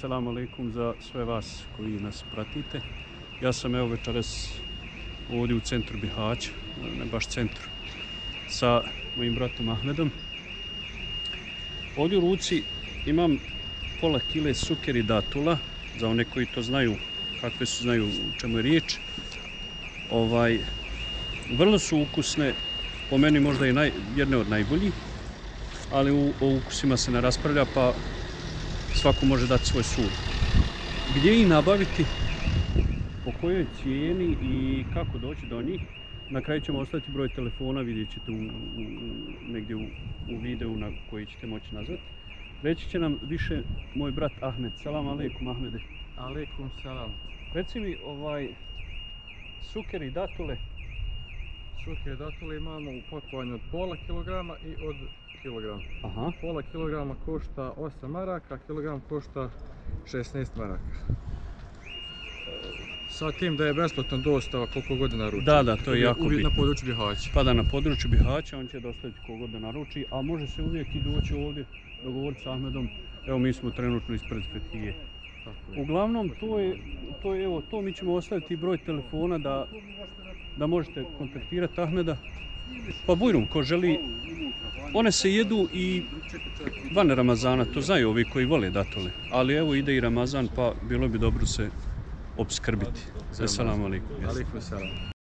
Selamu alaikum za sve vas koji nas pratite. Ja sam evo večeras ovdje u centru Bihaća, ne baš centru, sa mojim bratom Ahmedom. Ovdje u ruci imam pola kile sukeri datula, za one koji to znaju, kakve su, znaju u čemu je riječ. Vrlo su ukusne, po meni možda i jedne od najboljih, ali o ukusima se ne raspravlja, pa svako može dati svoj sud. Gdje ih nabaviti, po kojoj cijeni i kako doći do njih, na kraju ćemo ostaviti broj telefona, vidjet ćete negdje u videu na koji ćete moći nazvati. Reći će nam više moj brat Ahmed. Salam alaikum, Ahmede. Alaikum salam. Reci mi, sukeri datule. Sukeri datule imamo u pakovanju od pola kilograma i od kilogram. Aha. Pola kilograma košta 8 maraka, kilogram košta 16 maraka. Sa tim da je besplatna dostava koliko god naruči. Da, to je jako bitno. Na području Bihaća. Pa da, na području Bihaća on će dostaviti koliko god da naruči, a može se uvijek i doći ovdje, dogovoriti s Ahmedom. Evo, mi smo trenutno ispred Fetije. Uglavnom, to mi ćemo ostaviti broj telefona da možete kontaktirati Ahmeda. Pa bujrum, ko želi, one se jedu i van Ramazana, to znaju ovi koji vole datule. Ali evo ide i Ramazan, pa bilo bi dobro se opskrbiti. Assalamu alaikum. Alaikum salam.